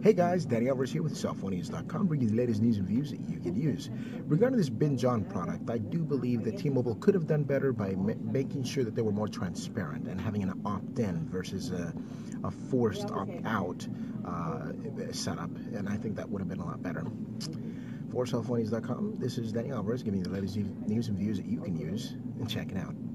Hey guys, Danny Alvarez here with cellphonenews.com, bringing you the latest news and views that you can use. Regarding this Binge On product, I do believe that T-Mobile could have done better by making sure that they were more transparent and having an opt-in versus a forced opt-out setup, and I think that would have been a lot better. For cellphonenews.com, this is Danny Alvarez giving you the latest news and views that you can use, and check it out.